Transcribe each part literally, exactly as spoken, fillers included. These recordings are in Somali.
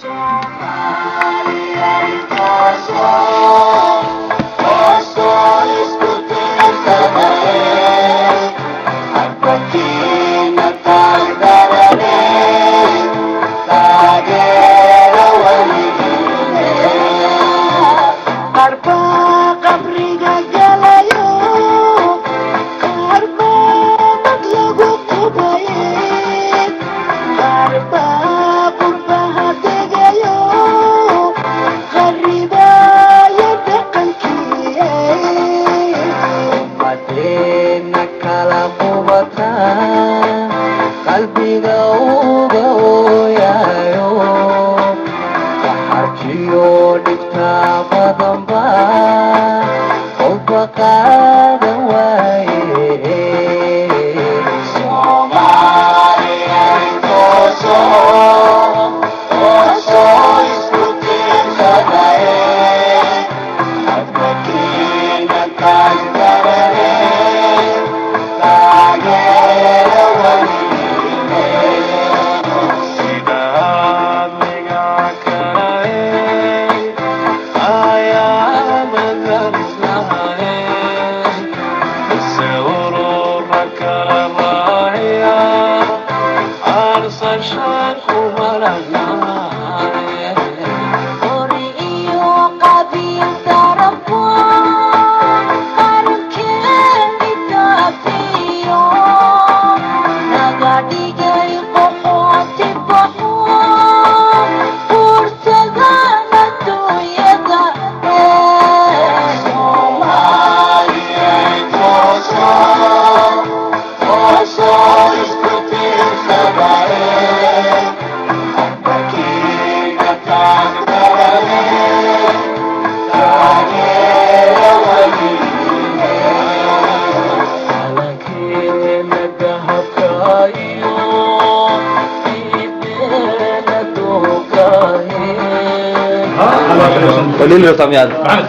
وليل له طعم يا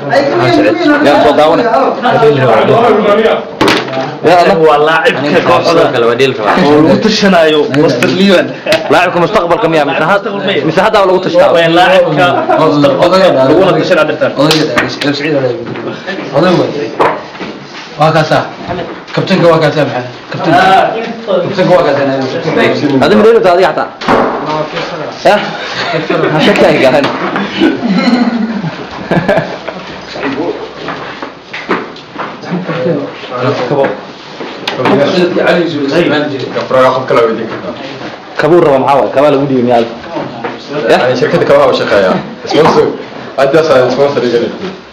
يا صداونه يا الله والله عبك كوحده الوديل لو تشنايو مستقبليا لاعبك مستقبلكم يا مساحات مساحات ولا تشتاو وين لاعبك مستقبلك ولا تشنا درتان اودي سعيد ولا اودي واكاسا كابتن واكاسا معنا كابتن كابتن واكاسا هذا مدير تاعي حتى يا شكلك قال كبور ربع معاول كمال ودي ميال يعني شركة كباب وشقايا سبونسر أدي أصلا سبونسر يجري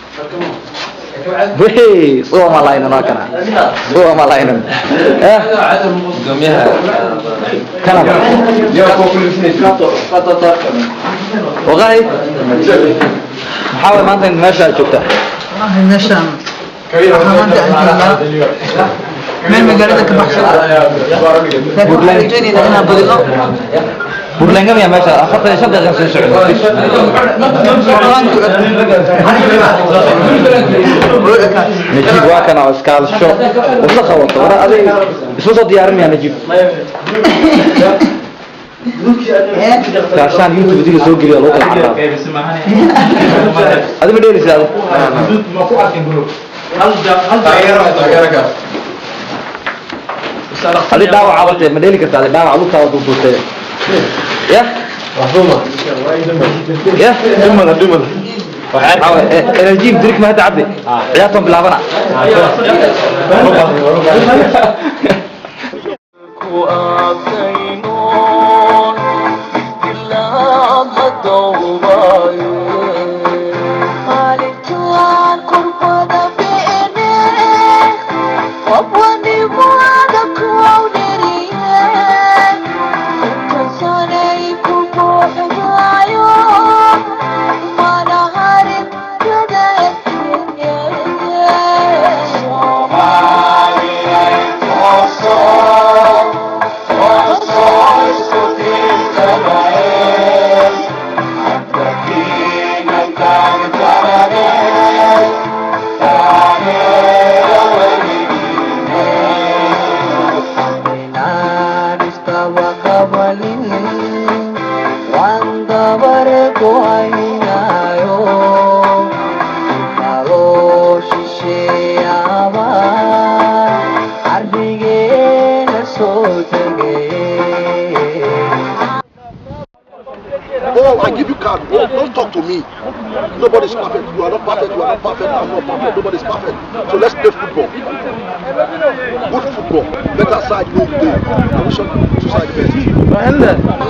وهي صوّا ما لاينا ناكنا صوّا ما لاينا إيه جميعها كلام يا كوكل سنين كاتو كاتو تاكل وغاي محاول ما أنت ماشى شفتها والله ماشى من مقالتك بحشة لكن أنا بدينا برلنجم يا ماشى أخذت شد غير سعودي نجيب واكنا واسكال شو وصل خوات ورا هذه اسمه ديار مي نجيب عشان يوتيوب دي سوق لي الله تعالى هذا مدير رسالة هذه دعوة عوضة مدير كذا دعوة عوضة عوضة دوتة يا محرومة يا دمنا دمنا أنا أجيب دريك ما تعبي عياتهم بالعبنا Oh, I give you card. Oh, don't talk to me. Nobody's perfect. You are not perfect. You are not perfect. I'm not perfect. Nobody's perfect. So let's play football. Good football. Better side win play. I wish you to side best.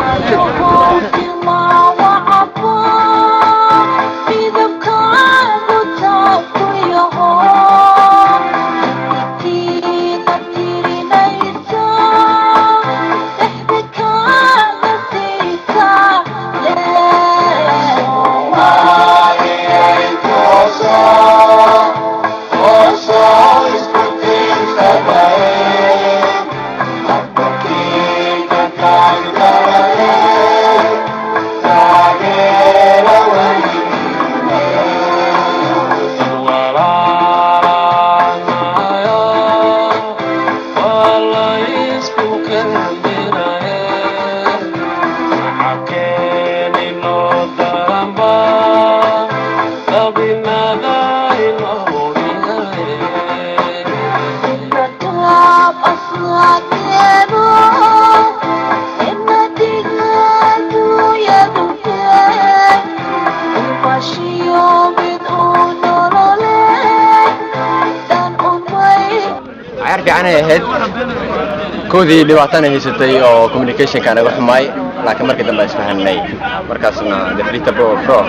عارف يعني هاد كودي اللي بعتنا هي ستي أو communication كان يروح معي لكن مركز ما يسمحني مركزنا دفريتا برو برو.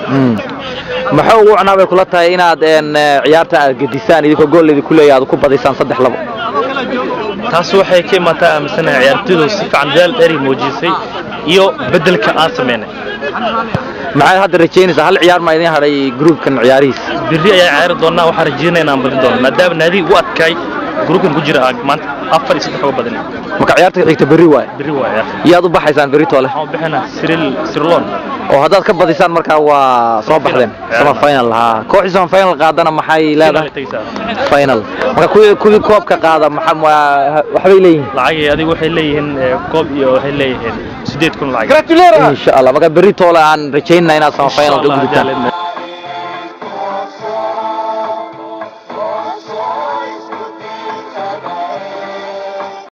maxuu ugu canaabay kula tahay inaad een ciyaarta aad gedisaan idinka gool idin ku leeyahay ku badisaan saddex labo taas waxay ka imataa amisana ciyaartoydu si fiican dal dheeri muujisay iyo bedelka aan sameynay maxay hadda rajeynaysaa hal ciyaar ma idin haray groupkan ciyaarihiis birri ayaa ciyaar doonaa waxaan rajeynaynaa inaan badin doono maadaama naadi u adkay groupkan ku jira maanta afar iyo saddex oo badan marka ciyaarta xigta berri waay berri waay yaad u baxaysaan berri toole waxaan u bixinaa Cyril Cirlon oo haddaad ka badisaan markaa waa soo baxdeen sama final ha kooxda sama final qaadana maxay leedahay final marka kuwii kuwii koobka qaada maxaa waxbay leeyihiin lacag adigu waxay leeyihiin koob iyo waxay leeyihiin sideed kun lacag insha Allah marka berri toole aan rajeynaa inaad sama final ka gudubtaan